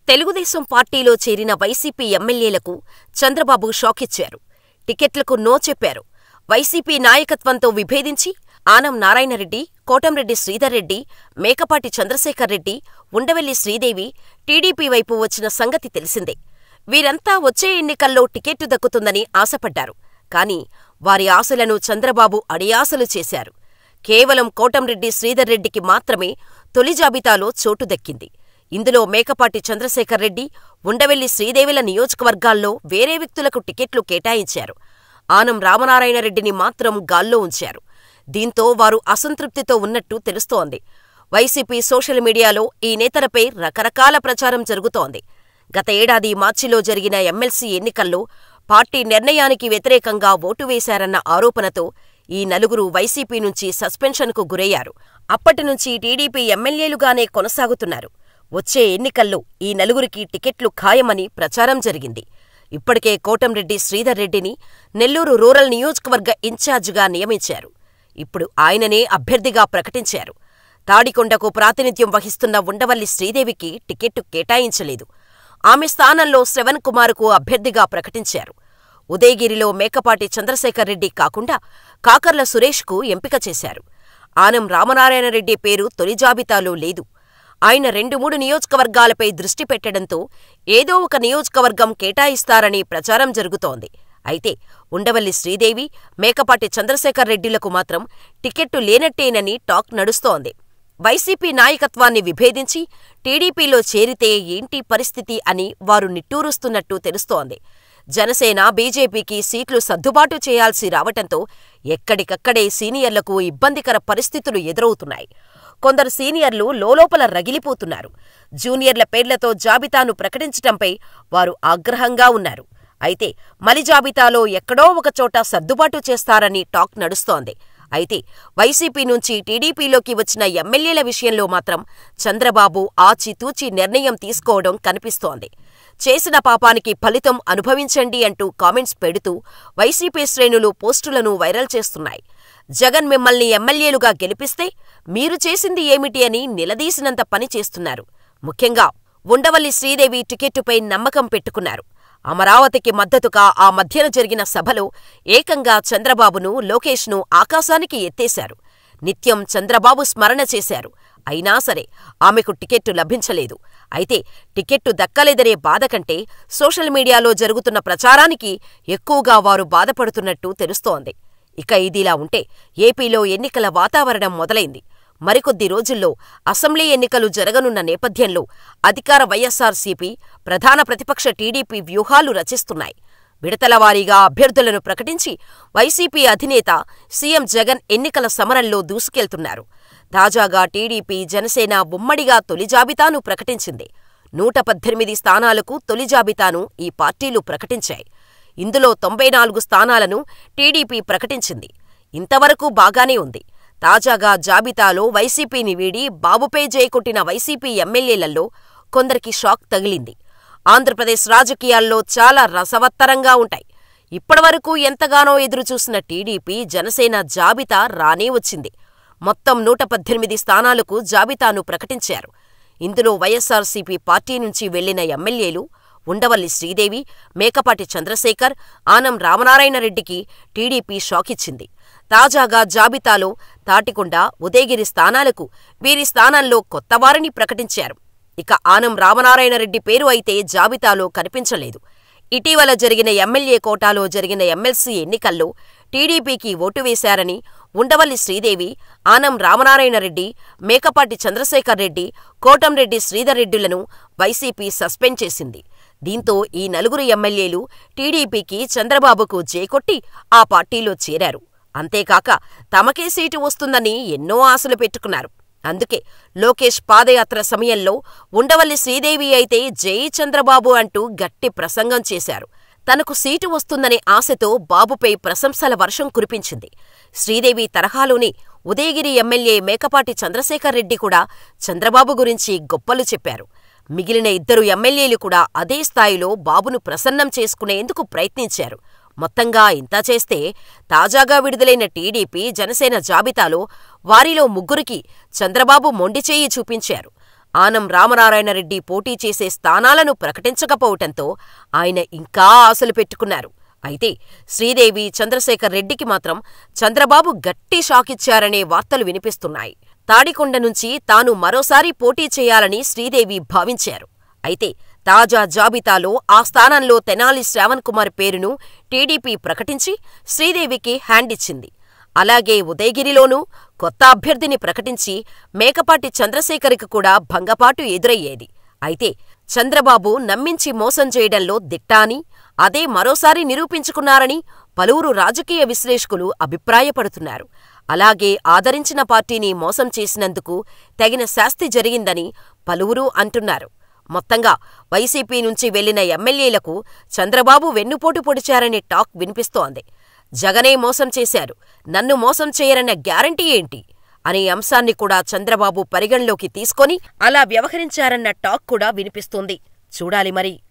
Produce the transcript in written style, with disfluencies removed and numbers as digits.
తెలుగుదేశం పార్టీలో చేరిన వైసీపీ ఎమ్మెల్యేలకు చంద్రబాబు షాకిచ్చారు. టికెట్లకు నో చెప్పారు. వైసీపీ నాయకత్వంతో విభేదించి ఆనం నారాయణరెడ్డి, కోటంరెడ్డి శ్రీధర్రెడ్డి, మేకపాటి చంద్రశేఖర్రెడ్డి, ఉండవెల్లి శ్రీదేవి టీడీపీ వైపు వచ్చిన సంగతి తెలిసిందే. వీరంతా వచ్చే ఎన్నికల్లో టికెట్టు దక్కుతుందని ఆశపడ్డారు. కాని వారి ఆశలను చంద్రబాబు అడియాసలు చేశారు. కేవలం కోటంరెడ్డి శ్రీధర్రెడ్డికి మాత్రమే తొలి జాబితాలో చోటు దక్కింది. ఇందులో మేకపాటి చంద్రశేఖర్రెడ్డి, ఉండవెల్లి శ్రీదేవిల నియోజకవర్గాల్లో వేరే వ్యక్తులకు టికెట్లు కేటాయించారు. ఆనం రామనారాయణరెడ్డిని మాత్రం గాల్లో ఉంచారు. దీంతో వారు అసంతృప్తితో ఉన్నట్టు తెలుస్తోంది. వైసీపీ సోషల్ మీడియాలో ఈ నేతలపై రకరకాల ప్రచారం జరుగుతోంది. గత ఏడాది మార్చిలో జరిగిన ఎమ్మెల్సీ ఎన్నికల్లో పార్టీ నిర్ణయానికి వ్యతిరేకంగా ఓటు వేశారన్న ఆరోపణతో ఈ నలుగురు వైసీపీ నుంచి సస్పెన్షన్కు గురయ్యారు. అప్పటినుంచి టీడీపీ ఎమ్మెల్యేలుగానే కొనసాగుతున్నారు. వచ్చే ఎన్నికల్లో ఈ నలుగురికి టికెట్లు ఖాయమని ప్రచారం జరిగింది. ఇప్పటికే కోటంరెడ్డి శ్రీధర్రెడ్డిని నెల్లూరు రూరల్ నియోజకవర్గ ఇన్ఛార్జిగా నియమించారు. ఇప్పుడు ఆయననే అభ్యర్థిగా ప్రకటించారు. తాడికొండకు ప్రాతినిధ్యం వహిస్తున్న ఉండవల్లి శ్రీదేవికి టికెట్టు కేటాయించలేదు. ఆమె స్థానంలో శ్రవణ్ కుమార్కు అభ్యర్థిగా ప్రకటించారు. ఉదయగిరిలో మేకపాటి చంద్రశేఖర్రెడ్డి కాకుండా కాకర్ల సురేష్కు ఎంపిక చేశారు. ఆనం రామనారాయణరెడ్డి పేరు తొలి జాబితాలో లేదు. ఆయన 2-3 నియోజకవర్గాలపై దృష్టి పెట్టడంతో ఏదో ఒక నియోజకవర్గం కేటాయిస్తారని ప్రచారం జరుగుతోంది. అయితే ఉండవల్లి శ్రీదేవి, మేకపాటి చంద్రశేఖర్రెడ్డిలకు మాత్రం టికెట్టు లేనట్టేనని టాక్ నడుస్తోంది. వైసీపీ నాయకత్వాన్ని విభేదించి టీడీపీలో చేరితే ఏంటి పరిస్థితి అని వారు నిట్టూరుస్తున్నట్టు తెలుస్తోంది. జనసేన, బీజేపీకి సీట్లు సర్దుబాటు చేయాల్సి రావటంతో ఎక్కడికక్కడే సీనియర్లకు ఇబ్బందికర పరిస్థితులు ఎదురవుతున్నాయి. కొందరు సీనియర్లు లోలోపల రగిలిపోతున్నారు. జూనియర్ల పేర్లతో జాబితాను ప్రకటించటంపై వారు ఆగ్రహంగా ఉన్నారు. అయితే మలి జాబితాలో ఎక్కడో ఒకచోట సర్దుబాటు చేస్తారని టాక్ నడుస్తోంది. అయితే వైసీపీ నుంచి టీడీపీలోకి వచ్చిన ఎమ్మెల్యేల విషయంలో మాత్రం చంద్రబాబు ఆచితూచి నిర్ణయం తీసుకోవడం కనిపిస్తోంది. చేసిన పాపానికి ఫలితం అనుభవించండి అంటూ కామెంట్స్ పెడుతూ వైసీపీ శ్రేణులు పోస్టులను వైరల్ చేస్తున్నాయి. జగన్ మిమ్మల్ని ఎమ్మెల్యేలుగా గెలిపిస్తే మీరు చేసింది ఏమిటి అని నిలదీసినంత పని చేస్తున్నారు. ముఖ్యంగా ఉండవల్లి శ్రీదేవి టికెట్టుపై నమ్మకం పెట్టుకున్నారు. అమరావతికి మద్దతుగా ఆ మధ్యన జరిగిన సభలో ఏకంగా చంద్రబాబును, లోకేష్ను ఆకాశానికి ఎత్తేశారు. నిత్యం చంద్రబాబు స్మరణ చేశారు. అయినా సరే ఆమెకు టికెట్టు లభించలేదు. అయితే టికెట్టు దక్కలేదనే బాధ కంటే సోషల్ మీడియాలో జరుగుతున్న ప్రచారానికి ఎక్కువగా వారు బాధపడుతున్నట్టు తెలుస్తోంది. ఇక ఇదిలా ఉంటే ఏపీలో ఎన్నికల వాతావరణం మొదలైంది. మరికొద్ది రోజుల్లో అసెంబ్లీ ఎన్నికలు జరగనున్న నేపథ్యంలో అధికార వైఎస్సార్సీపీ, ప్రధాన ప్రతిపక్ష టీడీపీ వ్యూహాలు రచిస్తున్నాయి. విడతలవారీగా అభ్యర్థులను ప్రకటించి వైసీపీ అధినేత సీఎం జగన్ ఎన్నికల సమరంలో దూసుకెళ్తున్నారు. తాజాగా టీడీపీ, జనసేన ఉమ్మడిగా తొలి జాబితాను ప్రకటించింది. 118 స్థానాలకు తొలి జాబితాను ఈ పార్టీలు ప్రకటించాయి. ఇందులో 94 స్థానాలను టీడీపీ ప్రకటించింది. ఇంతవరకు బాగానే ఉంది. తాజాగా జాబితాలో వైసీపీని వీడి బాబుపై జైకొట్టిన వైసీపీ ఎమ్మెల్యేలలో కొందరికి షాక్ తగిలింది. ఆంధ్రప్రదేశ్ రాజకీయాల్లో చాలా రసవత్తరంగా ఉంటాయి. ఇప్పటివరకు ఎంతగానో ఎదురుచూసిన టీడీపీ, జనసేన జాబితా రానే వచ్చింది. మొత్తం 118 స్థానాలకు జాబితాను ప్రకటించారు. ఇందులో వైఎస్సార్సీపీ పార్టీ నుంచి వెళ్లిన ఎమ్మెల్యేలు ఉండవల్లి శ్రీదేవి, మేకపాటి చంద్రశేఖర్, ఆనం రామనారాయణరెడ్డికి టీడీపీ షాకిచ్చింది. తాజాగా జాబితాలో తాటికొండ, ఉదయగిరి స్థానాలకు వీరి స్థానంలో కొత్తవారిని ప్రకటించారు. ఇక ఆనం రామనారాయణరెడ్డి పేరు అయితే జాబితాలో కనిపించలేదు. ఇటీవల జరిగిన ఎమ్మెల్యే కోటాలో జరిగిన ఎమ్మెల్సీ ఎన్నికల్లో టీడీపీకి ఓటు వేశారని ఉండవల్లి శ్రీదేవి, ఆనం రామనారాయణరెడ్డి, మేకపాటి చంద్రశేఖర్రెడ్డి, కోటంరెడ్డి శ్రీధర్రెడ్డిలను వైసీపీ సస్పెండ్ చేసింది. దీంతో ఈ నలుగురు ఎమ్మెల్యేలు టీడీపీకి, చంద్రబాబుకు జేకొట్టి ఆ పార్టీలో చేరారు. అంతేకాక తమకే సీటు వస్తుందని ఎన్నో ఆశలు పెట్టుకున్నారు. అందుకే లోకేష్ పాదయాత్ర సమయంలో ఉండవల్లి శ్రీదేవి అయితే జై చంద్రబాబు అంటూ గట్టి ప్రసంగం చేశారు. తనకు సీటు వస్తుందనే ఆశతో బాబుపై ప్రశంసల వర్షం కురిపించింది. శ్రీదేవి తరహాలోనే ఉదయగిరి ఎమ్మెల్యే మేకపాటి చంద్రశేఖర్రెడ్డి కూడా చంద్రబాబు గురించి గొప్పలు చెప్పారు. మిగిలిన 2 ఎమ్మెల్యేలు కూడా అదే స్థాయిలో బాబును ప్రసన్నం చేసుకునేందుకు ప్రయత్నించారు. మొత్తంగా ఇంతా చేస్తే తాజాగా విడుదలైన టీడీపీ, జనసేన జాబితాలో వారిలో 3కి చంద్రబాబు మొండిచేయి చూపించారు. ఆనం రామనారాయణరెడ్డి పోటీ చేసే స్థానాలను ప్రకటించకపోవటంతో ఆయన ఇంకా ఆశలు పెట్టుకున్నారు. అయితే శ్రీదేవి, చంద్రశేఖర్ రెడ్డికి మాత్రం చంద్రబాబు గట్టి షాకిచ్చారనే వార్తలు వినిపిస్తున్నాయి. తాడికొండ నుంచి తాను మరోసారి పోటీ చేయాలని శ్రీదేవి భావించారు. అయితే తాజా జాబితాలో ఆ స్థానంలో తెనాలి శ్రావణ్కుమార్ పేరును టీడీపీ ప్రకటించి శ్రీదేవికి హ్యాండిచ్చింది. అలాగే ఉదయగిరిలోనూ కొత్త అభ్యర్థిని ప్రకటించి మేకపాటి చంద్రశేఖర్కి కూడా భంగపాటు ఎదురయ్యేది. అయితే చంద్రబాబు నమ్మించి మోసం చేయడంలో దిట్ట అని, అదే మరోసారి నిరూపించుకున్నారని పలువురు రాజకీయ విశ్లేషకులు అభిప్రాయపడుతున్నారు. అలాగే ఆదరించిన పార్టీని మోసం చేసినందుకు తగిన శాస్తి జరిగిందని పలువురు అంటున్నారు. మొత్తంగా వైసీపీ నుంచి వెళ్లిన ఎమ్మెల్యేలకు చంద్రబాబు వెన్నుపోటు పొడిచారనే టాక్ వినిపిస్తోంది. జగనే మోసం చేశారు, నన్ను మోసం చేయరన్న గ్యారంటీ ఏంటి అనే అంశాన్ని కూడా చంద్రబాబు పరిగణలోకి తీసుకొని అలా వ్యవహరించారన్న టాక్ కూడా వినిపిస్తోంది. చూడాలి మరి.